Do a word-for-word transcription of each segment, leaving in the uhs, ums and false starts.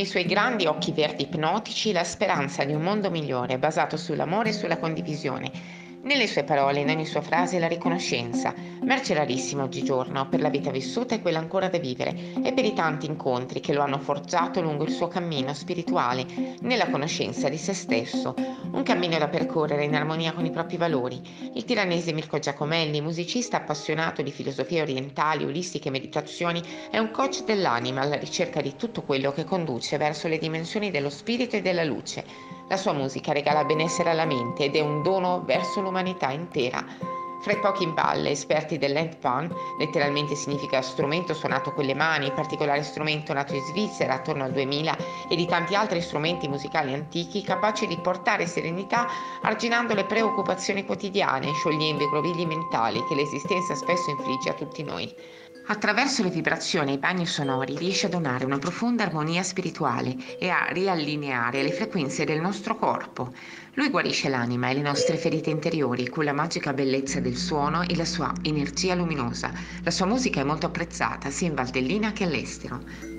Nei suoi grandi occhi verdi ipnotici la speranza di un mondo migliore basato sull'amore e sulla condivisione. Nelle sue parole, in ogni sua frase, la riconoscenza, merce rarissima oggigiorno per la vita vissuta e quella ancora da vivere, e per i tanti incontri che lo hanno forgiato lungo il suo cammino spirituale nella conoscenza di se stesso, un cammino da percorrere in armonia con i propri valori. Il tiranese Mirko Giacomelli, musicista appassionato di filosofie orientali, olistiche e meditazioni, è un coach dell'anima alla ricerca di tutto quello che conduce verso le dimensioni dello spirito e della luce. La sua musica regala benessere alla mente ed è un dono verso l'umanità intera. Fra i pochi in balle esperti dell'handpan, letteralmente significa strumento suonato con le mani, particolare strumento nato in Svizzera attorno al duemila, e di tanti altri strumenti musicali antichi capaci di portare serenità arginando le preoccupazioni quotidiane, sciogliendo i grovigli mentali che l'esistenza spesso infligge a tutti noi. Attraverso le vibrazioni e i bagni sonori riesce a donare una profonda armonia spirituale e a riallineare le frequenze del nostro corpo. Lui guarisce l'anima e le nostre ferite interiori con la magica bellezza del suono e la sua energia luminosa. La sua musica è molto apprezzata sia in Valtellina che all'estero.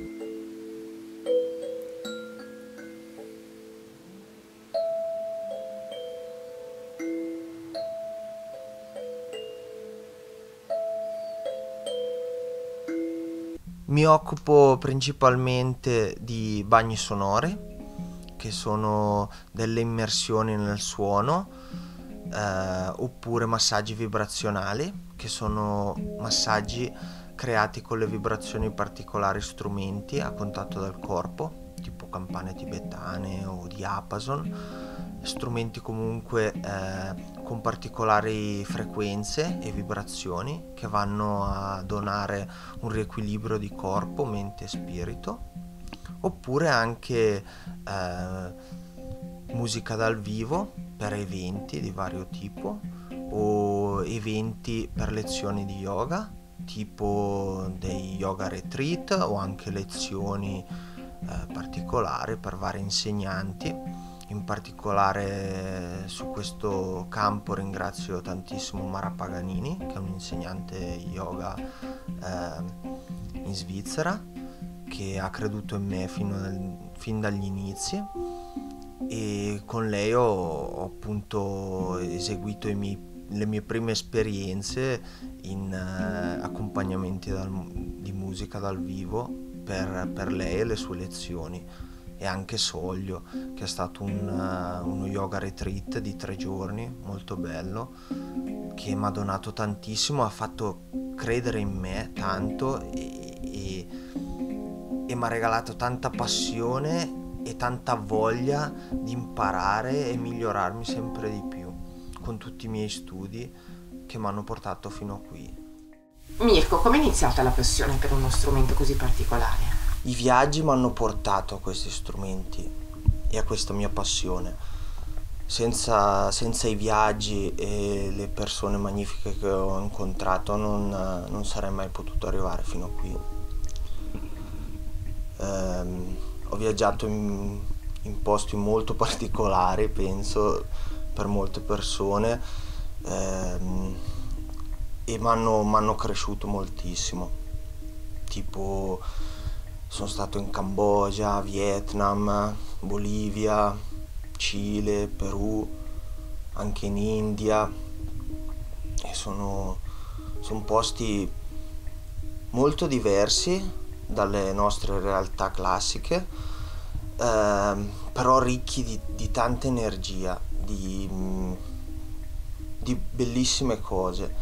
Mi occupo principalmente di bagni sonori, che sono delle immersioni nel suono, eh, oppure massaggi vibrazionali, che sono massaggi creati con le vibrazioni di particolari strumenti a contatto del corpo, tipo campane tibetane o diapason, strumenti comunque eh, con particolari frequenze e vibrazioni che vanno a donare un riequilibrio di corpo, mente e spirito, oppure anche eh, musica dal vivo per eventi di vario tipo o eventi per lezioni di yoga, tipo dei yoga retreat o anche lezioni eh, particolari per vari insegnanti. In particolare su questo campo ringrazio tantissimo Mara Paganini, che è un insegnante yoga eh, in Svizzera, che ha creduto in me fino dal, fin dagli inizi, e con lei ho, ho appunto eseguito i miei, le mie prime esperienze in eh, accompagnamenti dal, di musica dal vivo per, per lei e le sue lezioni. E anche Soglio, che è stato un, uh, uno yoga retreat di tre giorni molto bello, che mi ha donato tantissimo, ha fatto credere in me tanto e, e, e mi ha regalato tanta passione e tanta voglia di imparare e migliorarmi sempre di più con tutti i miei studi che mi hanno portato fino a qui. Mirko, come è iniziata la passione per uno strumento così particolare? I viaggi mi hanno portato a questi strumenti e a questa mia passione. Senza, senza i viaggi e le persone magnifiche che ho incontrato non, non sarei mai potuto arrivare fino a qui. Ehm, ho viaggiato in, in posti molto particolari, penso, per molte persone, ehm, e mi hanno cresciuto moltissimo. Tipo, sono stato in Cambogia, Vietnam, Bolivia, Cile, Perù, anche in India, e sono, sono posti molto diversi dalle nostre realtà classiche, eh, però ricchi di, di tanta energia, di, di bellissime cose.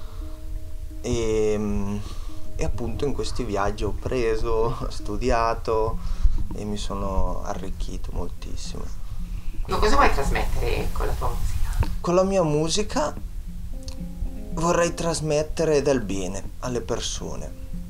E, E appunto in questi viaggi ho preso, ho studiato e mi sono arricchito moltissimo. Cosa vuoi trasmettere con la tua musica? Con la mia musica vorrei trasmettere del bene alle persone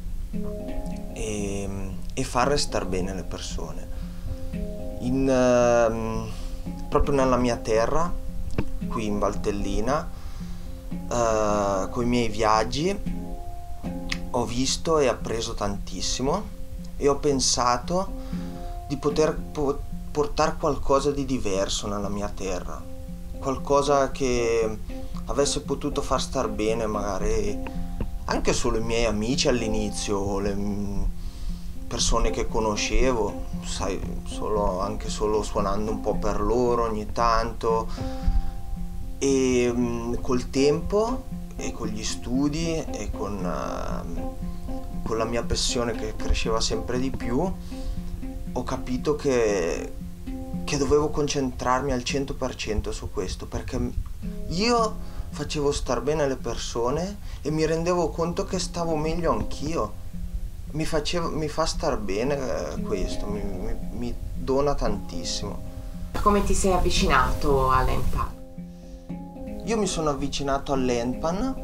e, e far star bene le persone. In, uh, proprio nella mia terra, qui in Valtellina, uh, con i miei viaggi, ho visto e appreso tantissimo e ho pensato di poter po- portare qualcosa di diverso nella mia terra, qualcosa che avesse potuto far star bene magari anche solo i miei amici all'inizio, le, persone che conoscevo, sai, solo, anche solo suonando un po' per loro ogni tanto. E mh, col tempo e con gli studi e con, uh, con la mia passione che cresceva sempre di più, ho capito che, che dovevo concentrarmi al cento per cento su questo, perché io facevo star bene le persone e mi rendevo conto che stavo meglio anch'io. Mi, faceva, mi fa star bene eh, questo, mi, mi, mi dona tantissimo. Come ti sei avvicinato all'Handpan? Io mi sono avvicinato all'Handpan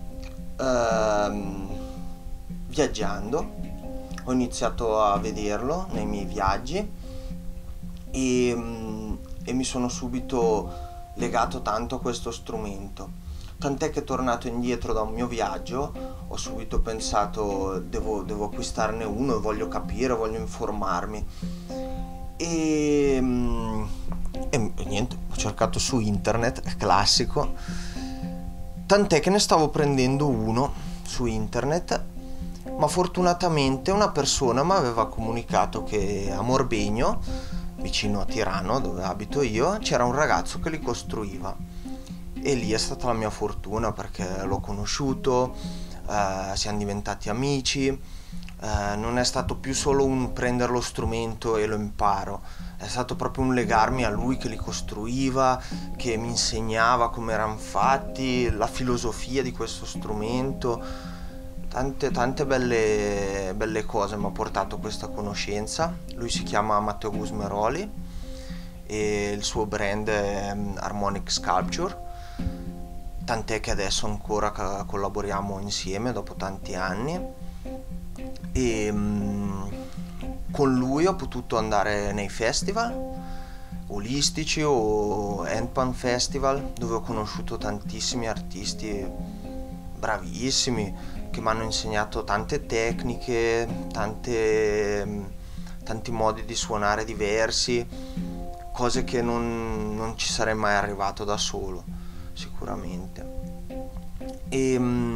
ehm, viaggiando, ho iniziato a vederlo nei miei viaggi e, e mi sono subito legato tanto a questo strumento. Tant'è che tornato indietro da un mio viaggio ho subito pensato devo, devo acquistarne uno e voglio capire, voglio informarmi. E, e, e niente, ho cercato su internet, è classico. Tant'è che ne stavo prendendo uno su internet, ma fortunatamente una persona mi aveva comunicato che a Morbegno, vicino a Tirano, dove abito io, c'era un ragazzo che li costruiva. E lì è stata la mia fortuna, perché l'ho conosciuto, eh, siamo diventati amici, eh, non è stato più solo un prendere lo strumento e lo imparo, è stato proprio un legarmi a lui che li costruiva, che mi insegnava come erano fatti, la filosofia di questo strumento, tante, tante belle, belle cose mi ha portato questa conoscenza. Lui si chiama Matteo Gusmeroli e il suo brand è Harmonic Sculpture. Tant'è che adesso ancora collaboriamo insieme dopo tanti anni e um, con lui ho potuto andare nei festival olistici o Handpan Festival, dove ho conosciuto tantissimi artisti bravissimi che mi hanno insegnato tante tecniche, tante, tanti modi di suonare diversi, cose che non, non ci sarei mai arrivato da solo sicuramente. E,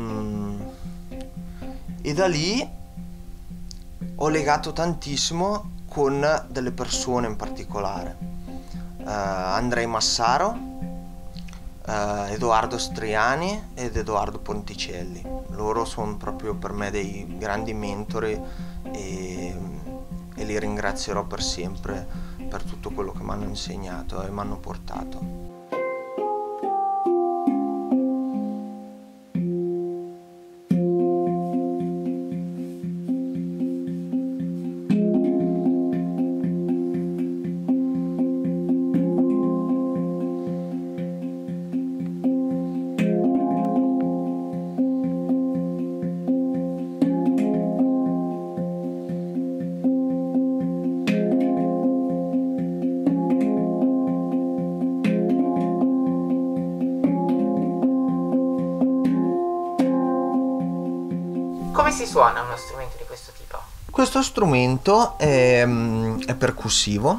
e da lì ho legato tantissimo con delle persone in particolare, uh, Andrei Massaro, uh, Edoardo Striani ed Edoardo Ponticelli. Loro sono proprio per me dei grandi mentori e, e li ringrazierò per sempre per tutto quello che mi hanno insegnato e mi hanno portato. Come si suona uno strumento di questo tipo? Questo strumento è, è percussivo,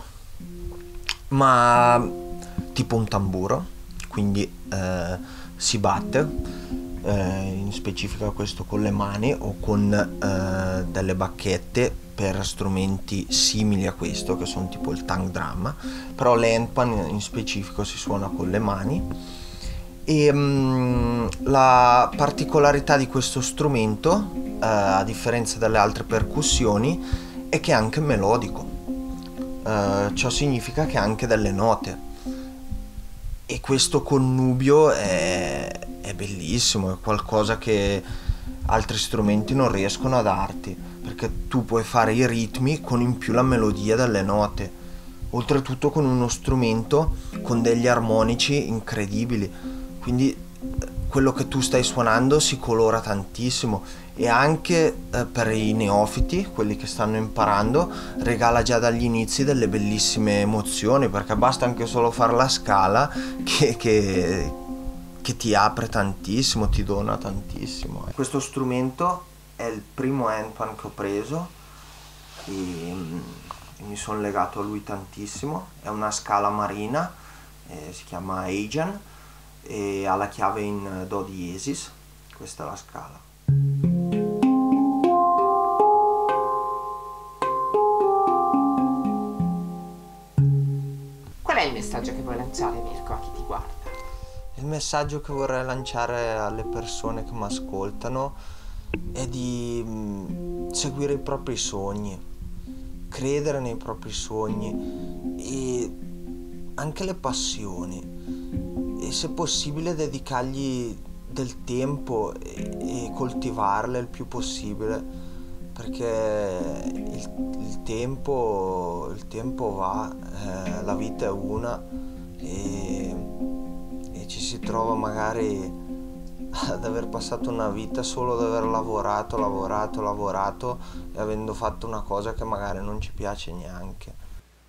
ma tipo un tamburo, quindi eh, si batte, eh, in specifica questo con le mani o con eh, delle bacchette per strumenti simili a questo, che sono tipo il tank drum, però l'Handpan in specifico si suona con le mani. E um, la particolarità di questo strumento, uh, a differenza delle altre percussioni, è che è anche melodico. Uh, ciò significa che ha anche delle note. E questo connubio è, è bellissimo, è qualcosa che altri strumenti non riescono a darti, perché tu puoi fare i ritmi con in più la melodia delle note. Oltretutto con uno strumento con degli armonici incredibili. Quindi quello che tu stai suonando si colora tantissimo e anche eh, per i neofiti, quelli che stanno imparando, regala già dagli inizi delle bellissime emozioni, perché basta anche solo fare la scala che, che, che ti apre tantissimo, ti dona tantissimo. Questo strumento è il primo Handpan che ho preso e, e mi sono legato a lui tantissimo. È una scala marina, eh, si chiama Aegean e ha la chiave in do diesis. Questa è la scala. messaggio che vuoi lanciare, Mirko, a chi ti guarda? Il messaggio che vorrei lanciare alle persone che mi ascoltano è di mh, seguire i propri sogni, credere nei propri sogni e anche le passioni, e se possibile dedicargli del tempo e, e coltivarle il più possibile, perché il, il tempo il tempo va, eh, la vita è una, e, e ci si trova magari ad aver passato una vita solo ad aver lavorato, lavorato, lavorato e avendo fatto una cosa che magari non ci piace neanche.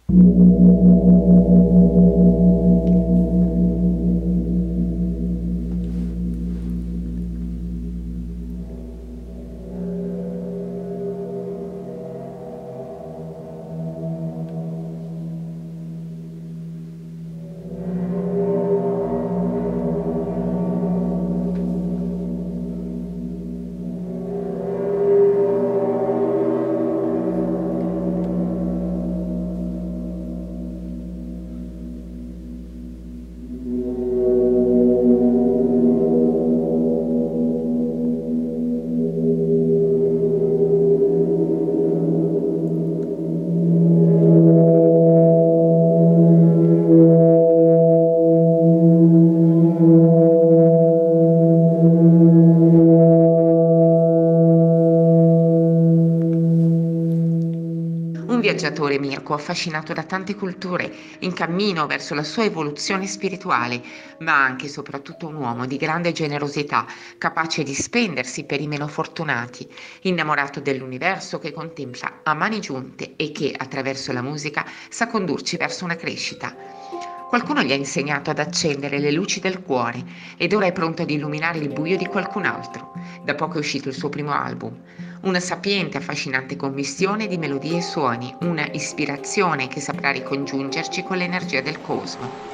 Un viaggiatore, Mirko, affascinato da tante culture, in cammino verso la sua evoluzione spirituale, ma anche e soprattutto un uomo di grande generosità, capace di spendersi per i meno fortunati, innamorato dell'universo che contempla a mani giunte e che, attraverso la musica, sa condurci verso una crescita. Qualcuno gli ha insegnato ad accendere le luci del cuore ed ora è pronto ad illuminare il buio di qualcun altro. Da poco è uscito il suo primo album. Una sapiente, affascinante commistione di melodie e suoni, una ispirazione che saprà ricongiungerci con l'energia del cosmo.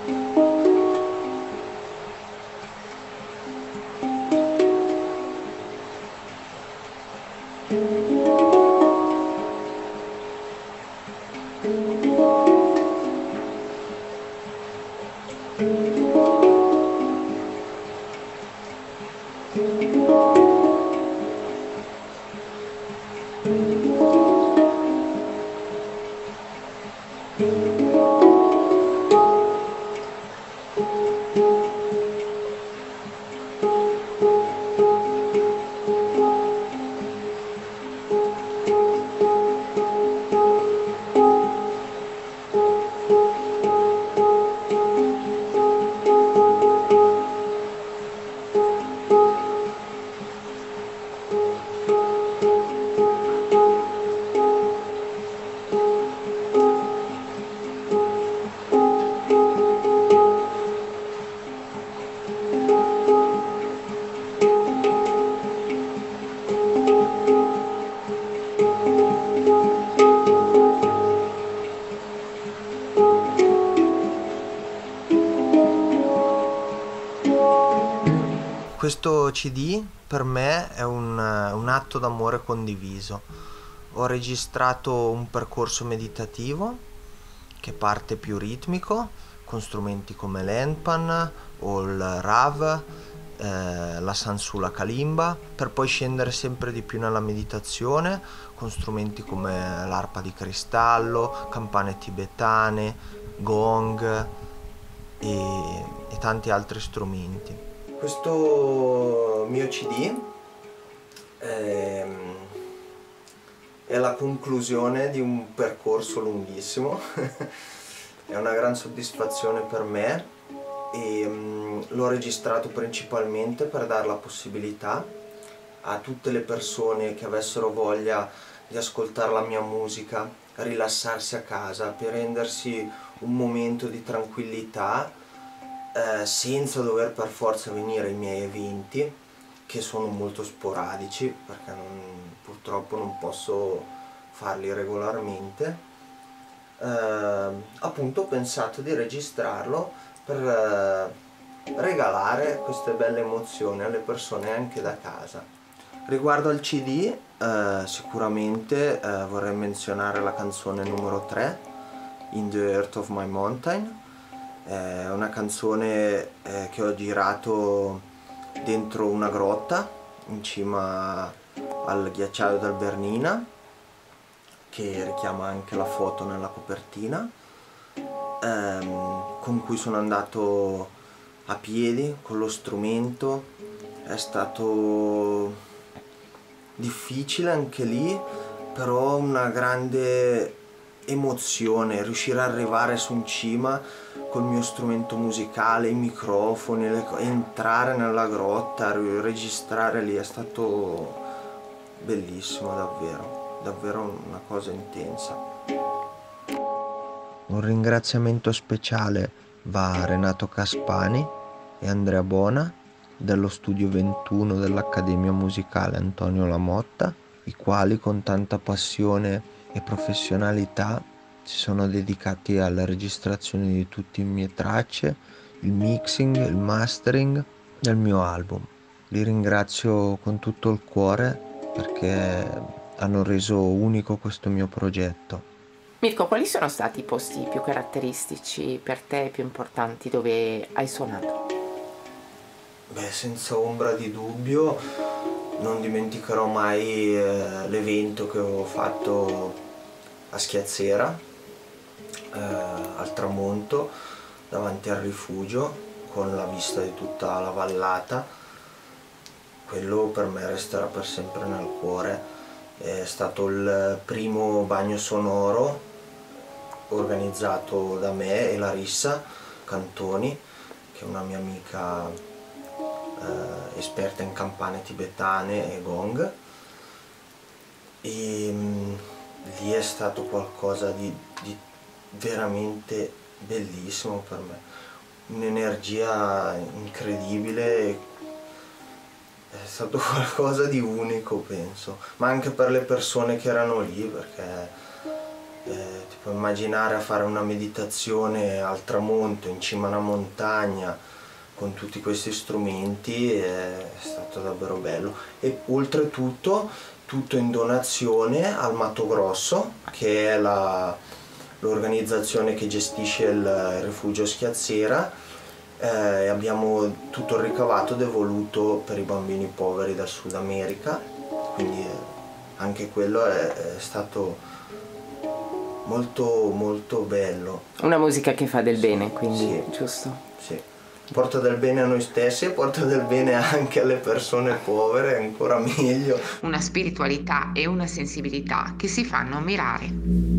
Questo C D per me è un, un atto d'amore condiviso. Ho registrato un percorso meditativo che parte più ritmico, con strumenti come l'Endpan o il Rav, eh, la Sansula Kalimba, per poi scendere sempre di più nella meditazione con strumenti come l'arpa di cristallo, campane tibetane, gong e, e tanti altri strumenti. Questo mio C D è, è la conclusione di un percorso lunghissimo, è una gran soddisfazione per me e um, l'ho registrato principalmente per dare la possibilità a tutte le persone che avessero voglia di ascoltare la mia musica, rilassarsi a casa, per rendersi un momento di tranquillità, Eh, senza dover per forza venire ai miei eventi, che sono molto sporadici perché non, purtroppo non posso farli regolarmente. Eh, appunto ho pensato di registrarlo per eh, regalare queste belle emozioni alle persone anche da casa. Riguardo al C D, eh, sicuramente eh, vorrei menzionare la canzone numero tre, In the Heart of My Mountain, È una canzone eh, che ho girato dentro una grotta in cima al ghiacciaio d'Albernina, che richiama anche la foto nella copertina, ehm, con cui sono andato a piedi con lo strumento. È stato difficile anche lì, però una grande emozione riuscire ad arrivare su in cima col mio strumento musicale, i microfoni, le co- entrare nella grotta, ri- registrare lì, è stato bellissimo, davvero, davvero una cosa intensa. Un ringraziamento speciale va a Renato Caspani e Andrea Bona dello studio ventuno dell'Accademia Musicale Antonio Lamotta, i quali con tanta passione e professionalità si sono dedicati alla registrazione di tutte le mie tracce, il mixing, il mastering del mio album. Li ringrazio con tutto il cuore perché hanno reso unico questo mio progetto. Mirko, quali sono stati i posti più caratteristici per te, più importanti, dove hai suonato? Beh, senza ombra di dubbio non dimenticherò mai eh, l'evento che ho fatto a Schiazzera, eh, al tramonto, davanti al rifugio, con la vista di tutta la vallata. Quello per me resterà per sempre nel cuore. È stato il primo bagno sonoro organizzato da me e Larissa Cantoni, che è una mia amica eh, esperta in campane tibetane e gong, e mh, lì è stato qualcosa di, di veramente bellissimo per me, un'energia incredibile, è stato qualcosa di unico, penso, ma anche per le persone che erano lì, perché eh, ti puoi immaginare a fare una meditazione al tramonto in cima a una montagna con tutti questi strumenti, è stato davvero bello. E oltretutto tutto in donazione al Mato Grosso, che è la, l'organizzazione che gestisce il, il rifugio Schiazzera. Eh, abbiamo tutto il ricavato devoluto per i bambini poveri del Sud America, quindi eh, anche quello è, è stato molto molto bello. Una musica che fa del bene, quindi, sì, giusto? Sì. Porta del bene a noi stessi e porta del bene anche alle persone povere, ancora meglio. Una spiritualità e una sensibilità che si fanno ammirare.